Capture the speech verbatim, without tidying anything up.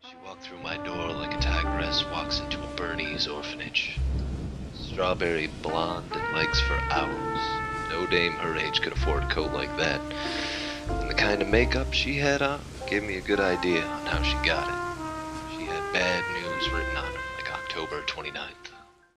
She walked through my door like a tigress walks into a Bernese orphanage. Strawberry blonde and legs for hours. No dame her age could afford a coat like that. And the kind of makeup she had on gave me a good idea on how she got it. She had bad news written on her, like October twenty-ninth.